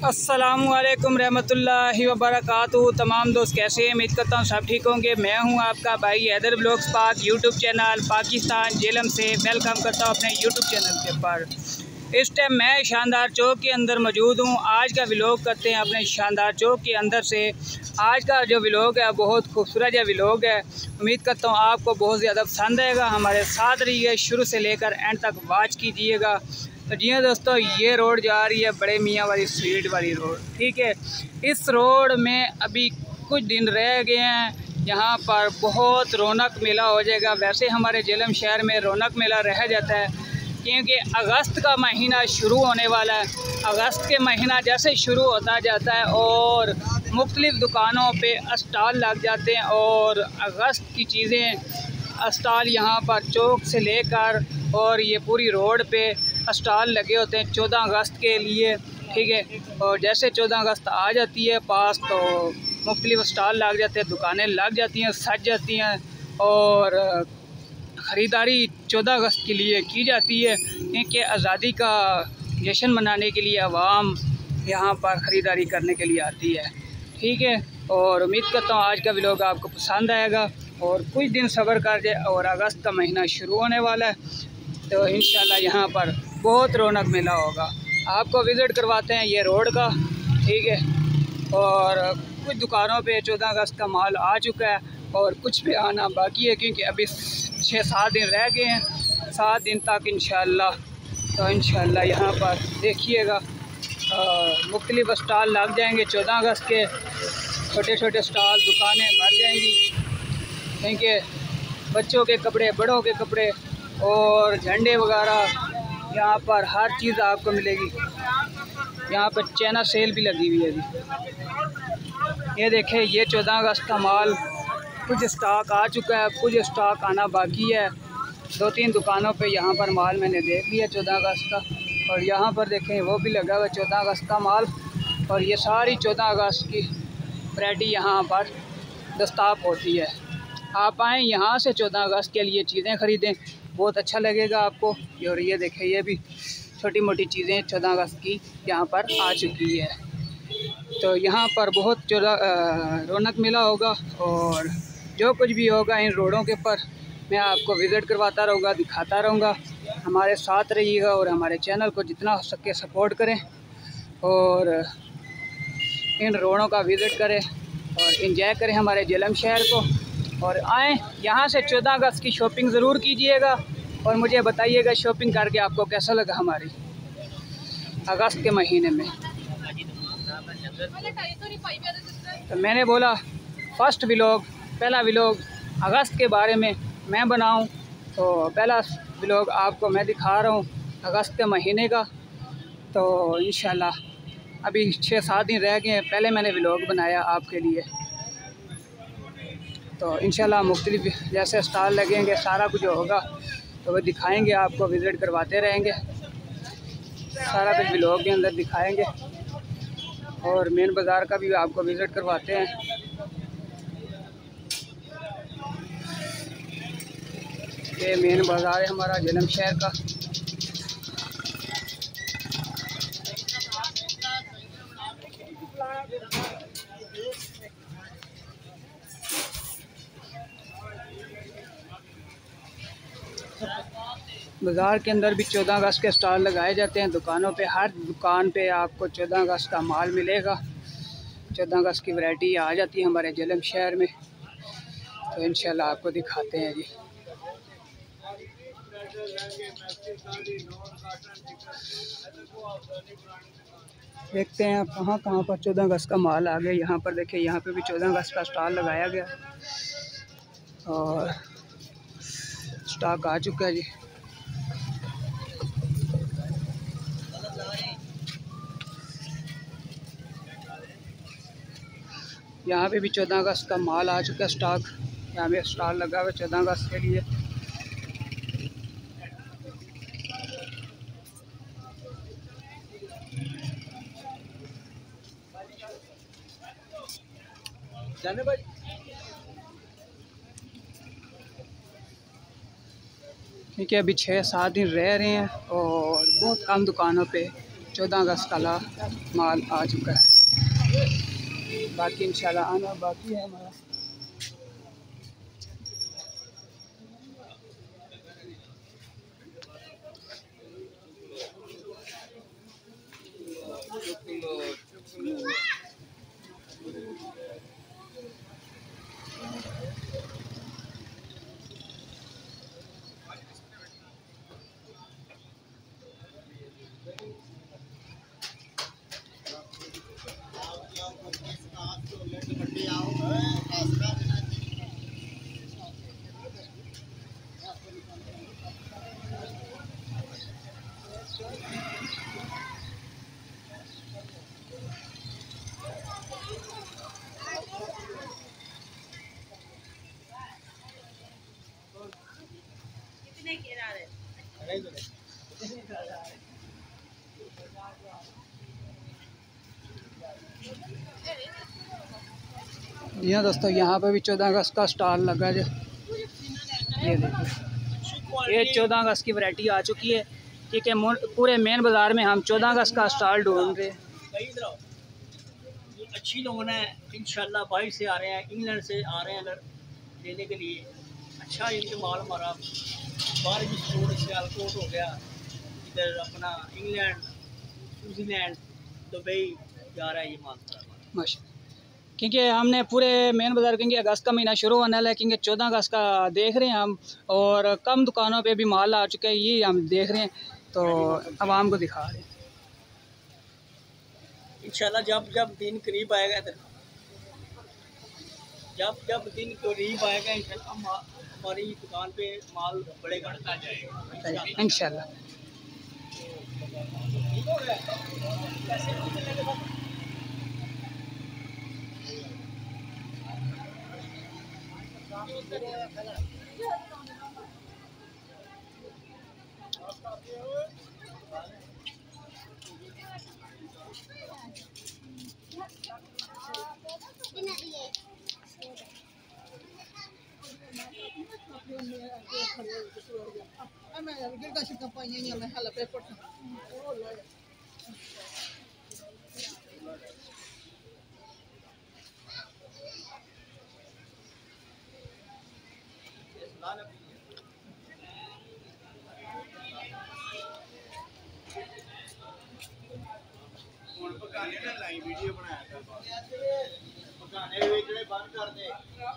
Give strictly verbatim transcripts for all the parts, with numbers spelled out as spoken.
अस्सलामुअलैकुम रहमतुल्लाहि व बरकातुहू। तमाम दोस्त कैसे हैं? उम्मीद करता हूँ सब ठीक होंगे। मैं हूँ आपका भाई Haider blogs Pak YouTube channel Pakistan Jhelum से वेलकम करता हूँ अपने यूट्यूब चैनल के पर। इस टाइम मैं शानदार चौक के अंदर मौजूद हूँ। आज का व्लॉग करते हैं अपने शानदार चौक के अंदर से। आज का जो व्लॉग है बहुत खूबसूरत जो व्लॉग है, उम्मीद करता हूँ आपको बहुत ज़्यादा पसंद आएगा। हमारे साथ रहिए, शुरू से लेकर एंड तक वॉच कीजिएगा। तो जी हाँ दोस्तों, ये रोड जा रही है बड़े मियाँ वाली स्ट्रीट वाली रोड, ठीक है। इस रोड में अभी कुछ दिन रह गए हैं, यहाँ पर बहुत रौनक मेला हो जाएगा। वैसे हमारे झेलम शहर में रौनक मेला रह जाता है क्योंकि अगस्त का महीना शुरू होने वाला है। अगस्त के महीना जैसे शुरू होता जाता है और मुख्तलिफ़ दुकानों पे स्टॉल लग जाते हैं और अगस्त की चीज़ें स्टॉल यहाँ पर चौक से लेकर और ये पूरी रोड पे स्टॉल लगे होते हैं चौदह अगस्त के लिए, ठीक है। और जैसे चौदह अगस्त आ जाती है पास तो मुख्तलिफ़ स्टॉल लग जाते हैं, दुकानें लग जाती हैं, सज जाती हैं और ख़रीदारी चौदह अगस्त के लिए की जाती है क्योंकि आज़ादी का जश्न मनाने के लिए आवाम यहाँ पर ख़रीदारी करने के लिए आती है, ठीक है। और उम्मीद करता हूँ आज का व्लॉग आपको पसंद आएगा और कुछ दिन सब्र कर जाए और अगस्त का महीना शुरू होने वाला है तो इंशाल्लाह यहाँ पर बहुत रौनक मेला होगा। आपको विज़िट करवाते हैं ये रोड का, ठीक है। और कुछ दुकानों पे चौदह अगस्त का माल आ चुका है और कुछ पे आना बाकी है क्योंकि अभी छः सात दिन रह गए हैं। सात दिन तक इंशाल्लाह तो इंशाल्लाह यहाँ पर देखिएगा मुख्तलिफ स्टॉल लग जाएंगे चौदह अगस्त के। छोटे छोटे स्टॉल दुकानें भर जाएंगी क्योंकि बच्चों के कपड़े, बड़ों के कपड़े और झंडे वगैरह यहाँ पर हर चीज़ आपको मिलेगी। यहाँ पर चाइना सेल भी लगी हुई है अभी। ये देखें, ये चौदह अगस्त का माल कुछ स्टॉक आ चुका है, कुछ स्टॉक आना बाकी है। दो तीन दुकानों पे यहाँ पर माल मैंने देख लिया चौदह अगस्त का और यहाँ पर देखें वो भी लगा हुआ है चौदह अगस्त का माल। और ये सारी चौदह अगस्त की वैरायटी यहाँ पर दस्ताब होती है। आप आएँ यहाँ से चौदह अगस्त के लिए चीज़ें ख़रीदें, बहुत अच्छा लगेगा आपको। और ये देखें, ये भी छोटी मोटी चीज़ें चौदह अगस्त की यहाँ पर आ चुकी है। तो यहाँ पर बहुत चौदह रौनक मेला होगा और जो कुछ भी होगा इन रोडों के ऊपर मैं आपको विज़िट करवाता रहूँगा, दिखाता रहूँगा। हमारे साथ रहिएगा और हमारे चैनल को जितना हो सके सपोर्ट करें और इन रोडों का विज़िट करें और एंजॉय करें हमारे झेलम शहर को। और आएँ यहाँ से चौदह अगस्त की शॉपिंग ज़रूर कीजिएगा और मुझे बताइएगा शॉपिंग करके आपको कैसा लगा हमारी अगस्त के महीने में। तो मैंने बोला फ़र्स्ट व्लॉग, पहला व्लॉग अगस्त के बारे में मैं बनाऊं, तो पहला व्लॉग आपको मैं दिखा रहा हूं अगस्त के महीने का। तो इंशाल्लाह अभी छः सात दिन रह गए हैं, पहले मैंने व्लॉग बनाया आपके लिए। तो इंशाल्लाह मुख्तलिफ जैसे स्टॉल लगेंगे, सारा कुछ होगा तो वो दिखाएंगे आपको, विज़िट करवाते रहेंगे, सारा कुछ व्लॉग के अंदर दिखाएंगे। और मेन बाज़ार का भी आपको विज़िट करवाते हैं। ये मेन बाज़ार है हमारा झेलम शहर का। बाज़ार के अंदर भी चौदह अगस्त के स्टॉल लगाए जाते हैं दुकानों पे। हर दुकान पे आपको चौदह अगस्त का माल मिलेगा। चौदह अगस्त की वैरायटी आ जाती है हमारे झेलम शहर में, तो इंशाल्लाह आपको दिखाते हैं जी। देखते हैं कहाँ कहाँ पर चौदह अगस्त का माल आ गया। यहाँ पर देखिए, यहाँ पे भी चौदह अगस्त का स्टॉल लगाया गया और स्टॉक आ चुका है जी। यहाँ पे भी चौदह अगस्त का माल आ चुका है स्टॉक। यहाँ पे स्टॉल लगा हुआ है चौदह अगस्त के लिए। जाने भाई ठीक है, अभी छः सात दिन रह रहे हैं और बहुत कम दुकानों पे चौदह अगस्त का ला माल आ चुका है, बाकी इंशाल्लाह आना बाकी है हमारा। यहाँ दोस्तों यहाँ पे भी चौदह अगस्त का स्टॉल लगा है। ये देखिए, ये चौदह अगस्त की वैरायटी आ चुकी है। ठीक है, पूरे मेन बाज़ार में हम चौदह अगस्त का स्टॉल ढूंढ रहे हैं। अच्छी लोगों ने इंशाल्लाह बाहर से आ रहे हैं, इंग्लैंड से आ रहे हैं लेने के लिए। अच्छा इनके माल हमारा बाहर भी स्टोर सियालकोट हो गया, इधर अपना इंग्लैंड, न्यूजीलैंड, दुबई जा रहा है ये माल माशा। क्योंकि हमने पूरे मेन बाज़ार, क्योंकि अगस्त का महीना शुरू होने वाला है, क्योंकि चौदह अगस्त का देख रहे हैं हम, और कम दुकानों पे भी माल आ चुका है, ये हम देख रहे हैं, तो आवाम को दिखा रहे हैं। इंशाल्लाह जब जब दिन करीब आएगा, इधर जब जब दिन करीब आएगा इंशाल्लाह हमारी दुकान पे माल बड़े घटता जाएगा इंशाल्लाह। वीडियो बनाया पकाने बेचने बंद कर दे।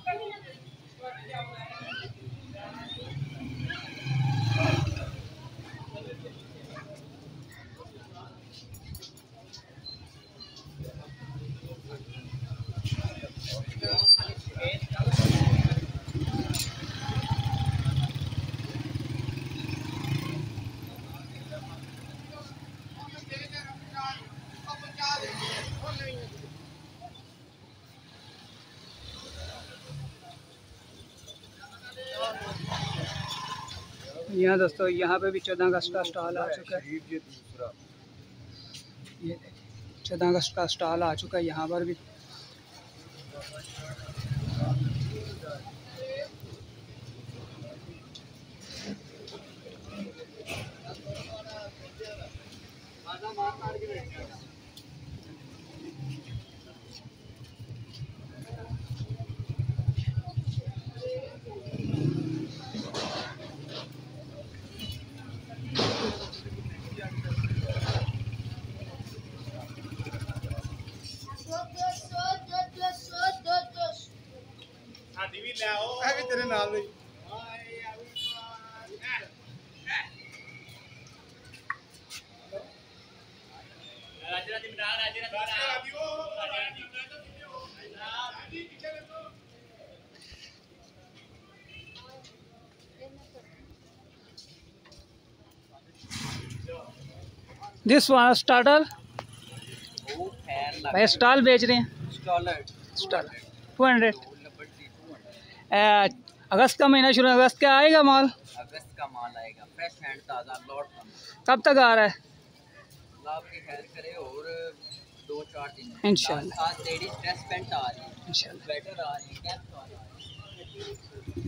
यहाँ दोस्तों यहाँ पे भी चौदह अगस्त का स्टॉल आ चुका है। ये चौदह अगस्त का स्टॉल आ चुका है यहाँ पर भी। तेरे नाल दिस स्टार्टर भाई स्टॉल बेच रहे हैं। Stall two hundred. अगस्त का महीना शुरू, अगस्त का आएगा माल? अगस्त का माल आएगा, फ्रेश हैंड ताज़ा लॉट। कब तक आ रहा है? आपकी खैर करे और दो चार दिन इंशाल्लाह। आज लेडीज ड्रेस पैंट आ रही है, इंशाल्लाह स्वेटर आ रही है, कैप आ रही है।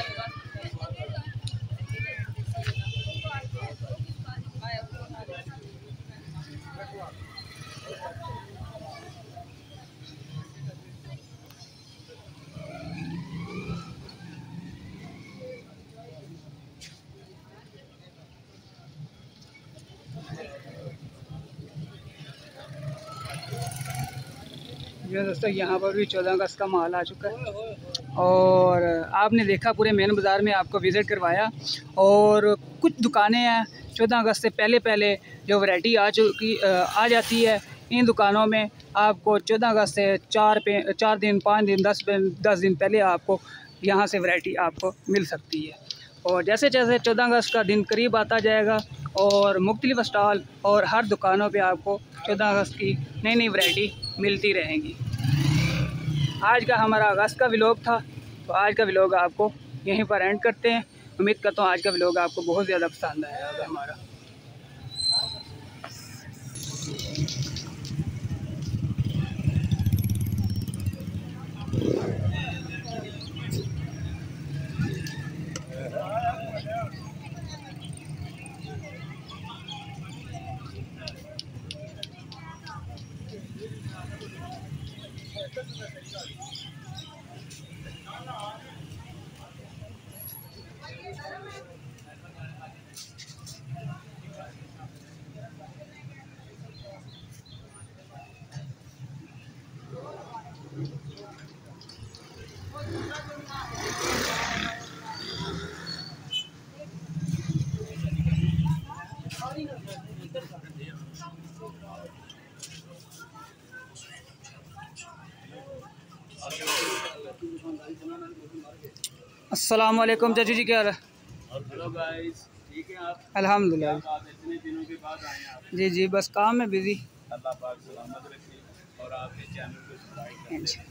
ये दोस्तों यहाँ पर भी चौदह अगस्त का माल आ चुका है और आपने देखा पूरे मेन बाज़ार में आपको विज़िट करवाया। और कुछ दुकानें हैं चौदह अगस्त से पहले पहले जो वैरायटी आ चुकी आ जाती है। इन दुकानों में आपको चौदह अगस्त से चार पे चार दिन पाँच दिन दस दिन दस दिन पहले आपको यहाँ से वैरायटी आपको मिल सकती है। और जैसे जैसे चौदह अगस्त का दिन करीब आता जाएगा और मुख्तलिफ स्टॉल और हर दुकानों पे आपको चौदह अगस्त की नई नई वैरायटी मिलती रहेंगी। आज का हमारा अगस्त का व्लॉग था, तो आज का व्लॉग आपको यहीं पर एंड करते हैं। उम्मीद करता हूँ आज का व्लॉग आपको बहुत ज़्यादा पसंद आया हमारा। अस्सलाम वालेकुम चाचू जी, क्या हाल है? हेलो गाइस, ठीक है आप? अल्हम्दुलिल्लाह। इतने दिनों के बाद आए हैं आप। जी जी, बस काम में बिज़ी। अल्लाह पाक सलामत रखे और आपके चैनल को सब्सक्राइब करें।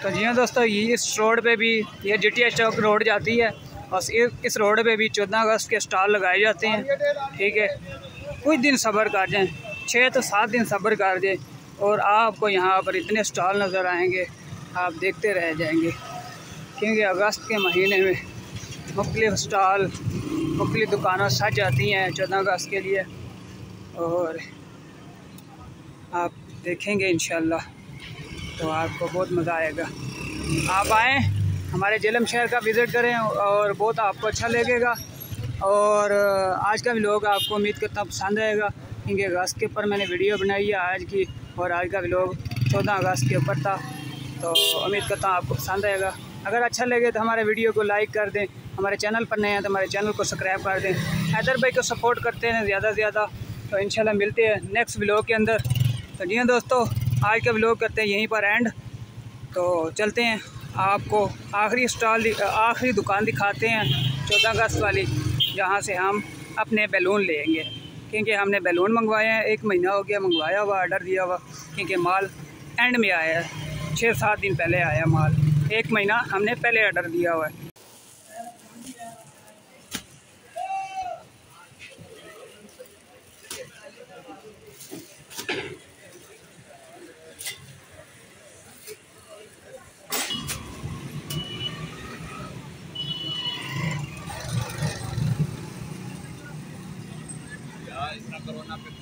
तो जी हाँ दोस्तों, ये इस रोड पे भी ये G T H chowk road जाती है और इस रोड पे भी चौदह अगस्त के स्टॉल लगाए जाते हैं। ठीक है, कुछ दिन सब्र कर जाएँ, छः तो सात दिन सब्र कर जाए और आपको यहाँ पर इतने स्टॉल नज़र आएंगे, आप देखते रह जाएंगे। क्योंकि अगस्त के महीने में मुख्तलिफ़ स्टॉल मुख्तलिफ़ दुकानें सज जाती हैं चौदह अगस्त के लिए और आप देखेंगे इंशाल्लाह तो आपको बहुत मज़ा आएगा। आप आएँ, हमारे झेलम शहर का विज़िट करें और बहुत आपको अच्छा लगेगा। और आज का व्लॉग आपको उम्मीद करता हूँ पसंद आएगा, क्योंकि अगस्त के ऊपर मैंने वीडियो बनाई है आज की और आज का व्लॉग चौदह अगस्त के ऊपर था। तो उम्मीद करता हूँ आपको पसंद आएगा। अगर अच्छा लगे तो हमारे वीडियो को लाइक कर दें, हमारे चैनल पर नए हैं तो हमारे चैनल को सब्सक्राइब कर दें। हैदर भाई को सपोर्ट करते हैं ज़्यादा से ज़्यादा। तो इंशाल्लाह मिलते हैं नेक्स्ट व्लॉग के अंदर। तो जी हाँ दोस्तों, आज का व्लॉग करते हैं यहीं पर एंड। तो चलते हैं, आपको आखिरी स्टॉल आखिरी दुकान दिखाते हैं चौदह अगस्त वाली, जहाँ से हम अपने बैलून लेंगे। क्योंकि हमने बैलून मंगवाए हैं, एक महीना हो गया मंगवाया हुआ, ऑर्डर दिया हुआ, क्योंकि माल एंड में आया है, छः सात दिन पहले आया माल, एक महीना हमने पहले ऑर्डर दिया हुआ है। इतना कोरोना पे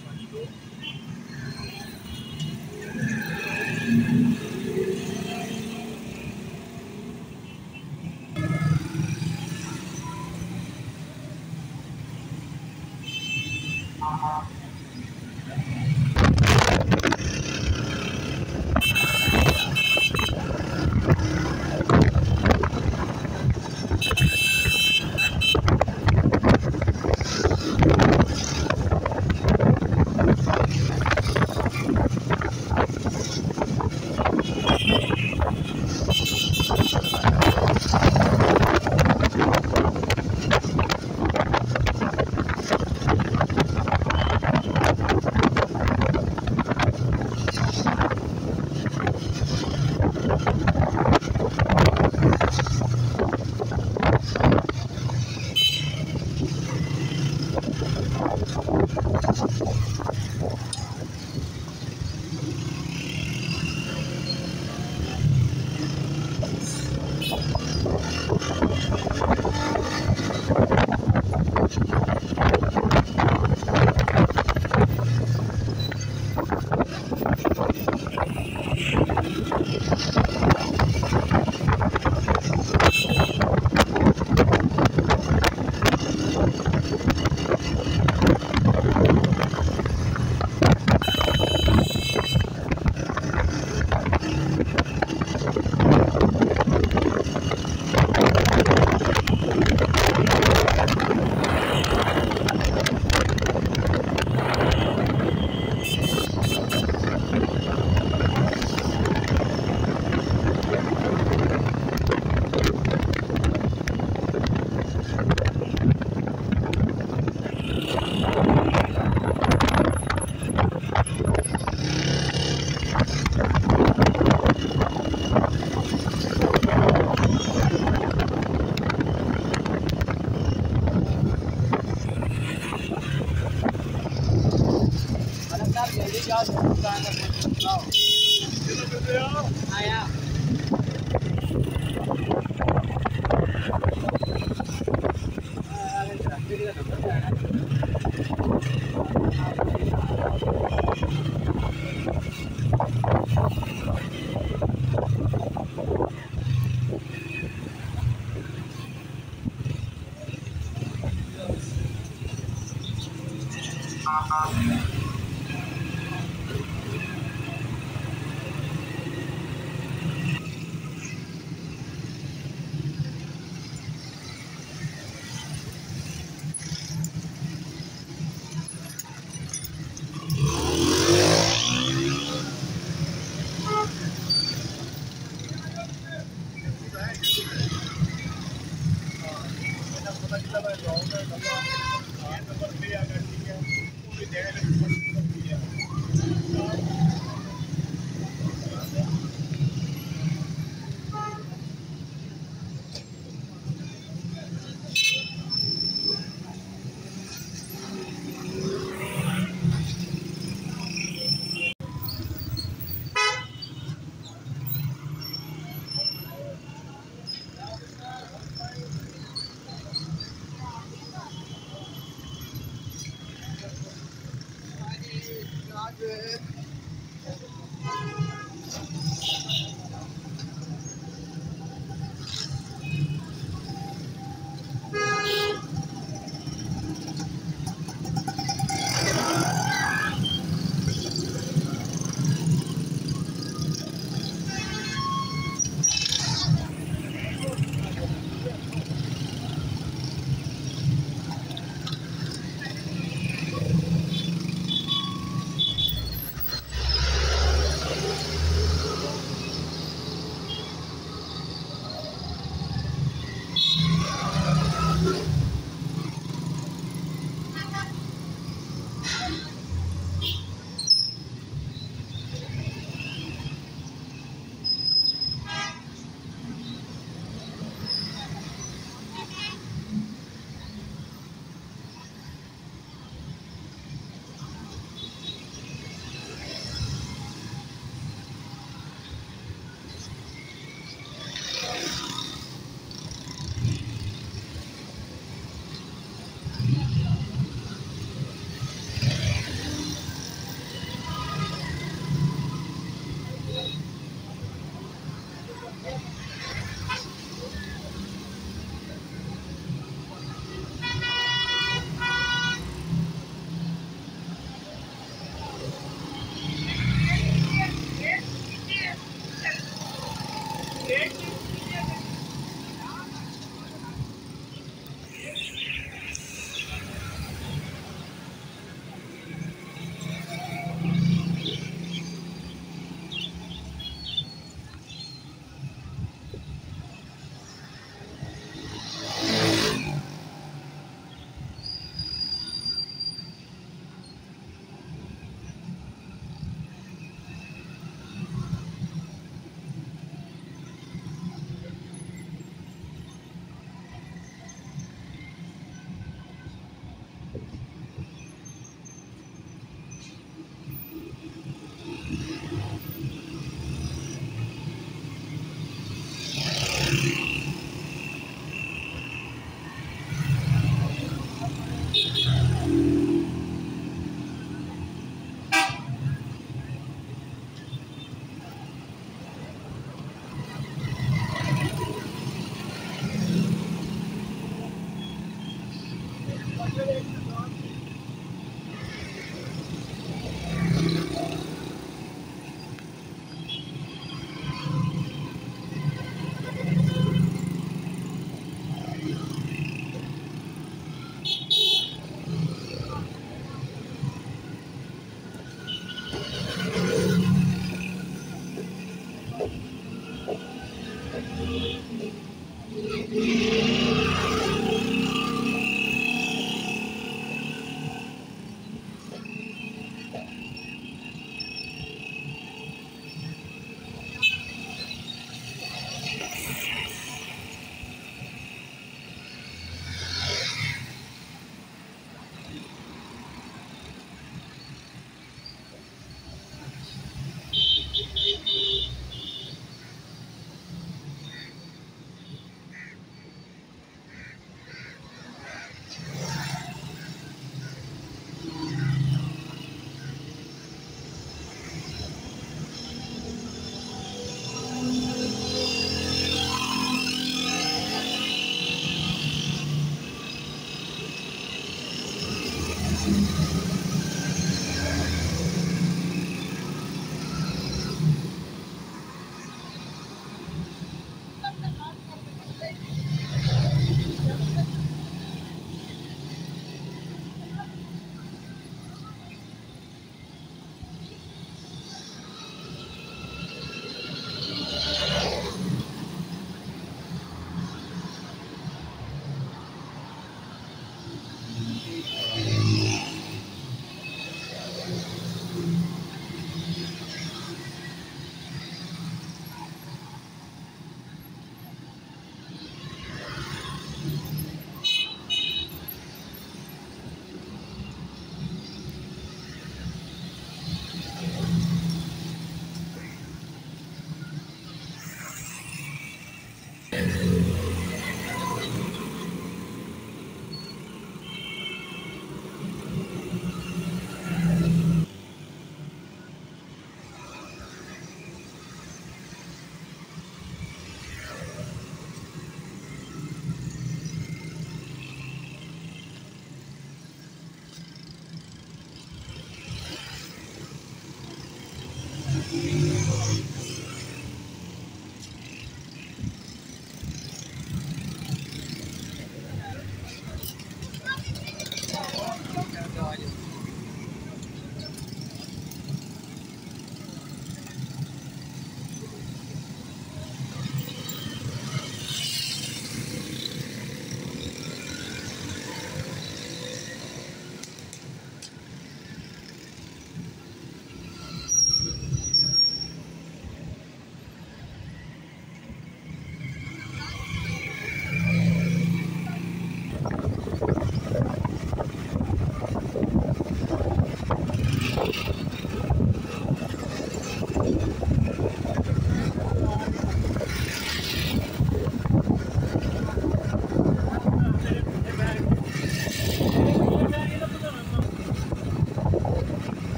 आया।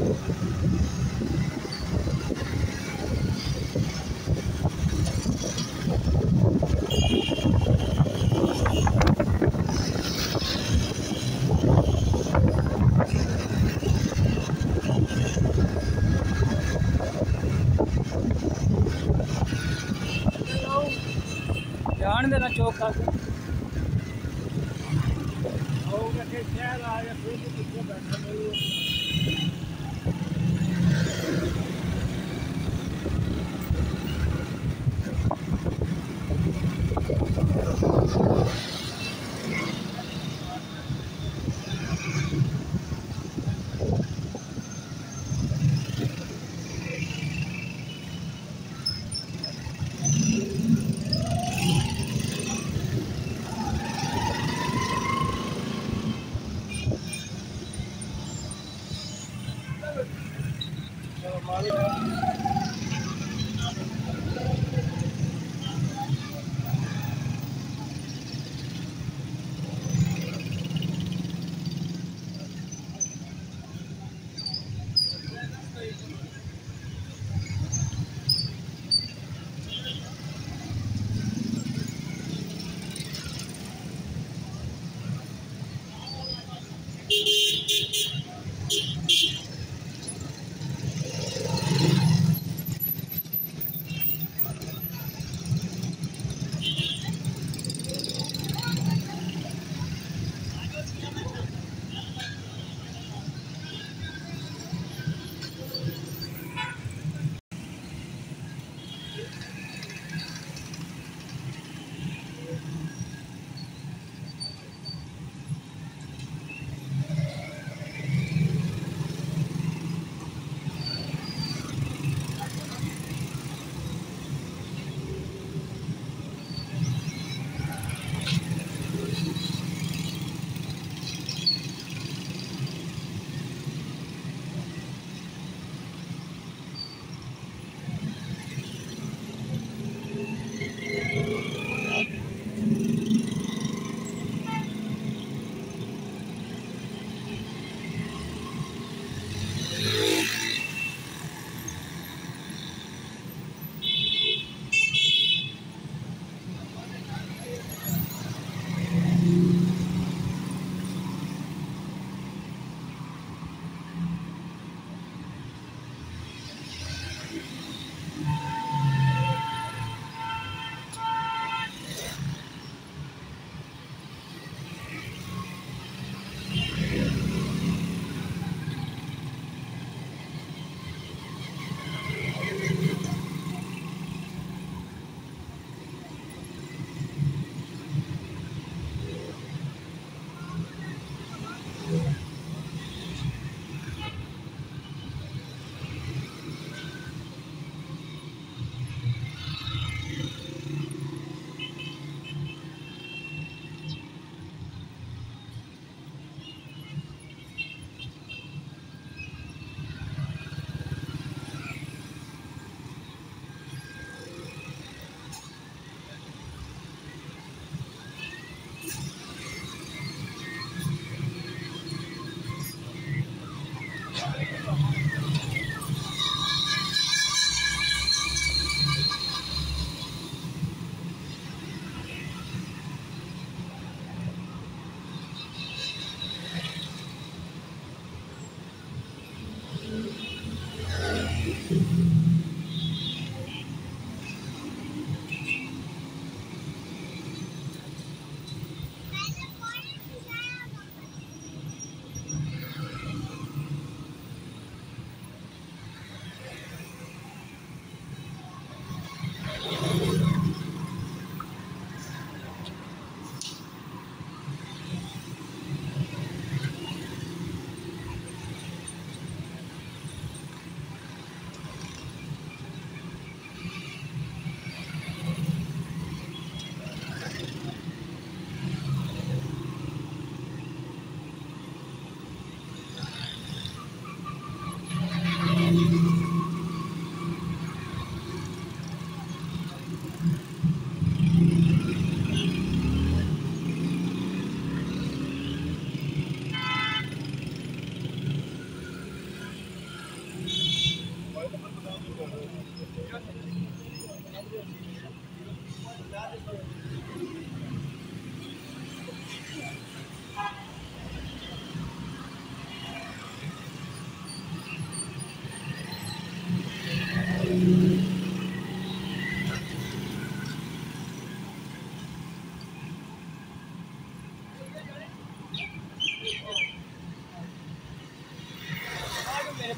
जान देना चौक का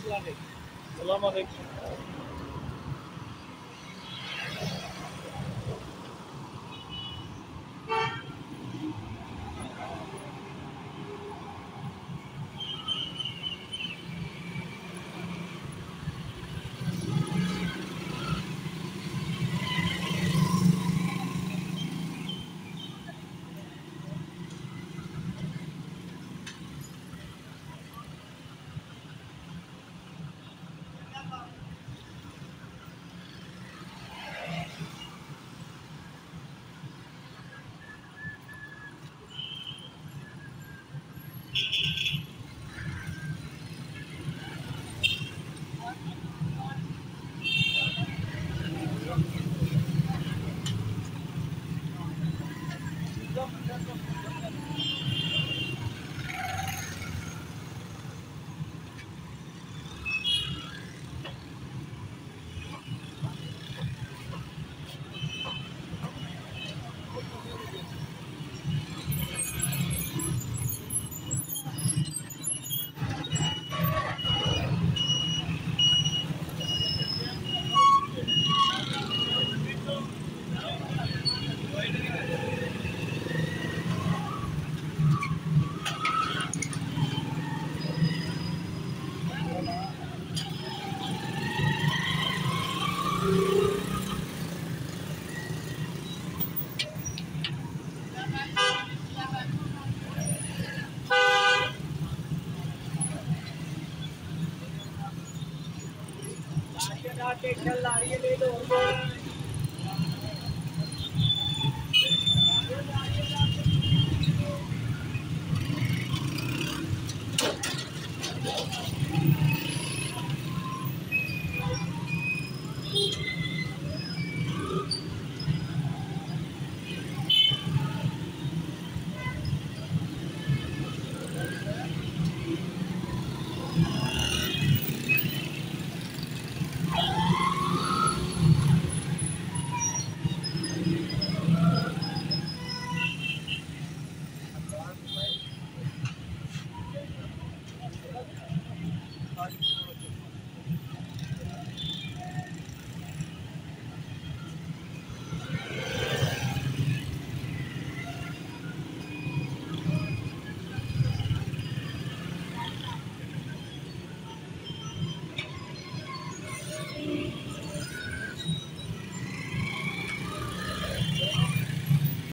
अस्सलाम वालेकुम। चल रही है ले लो।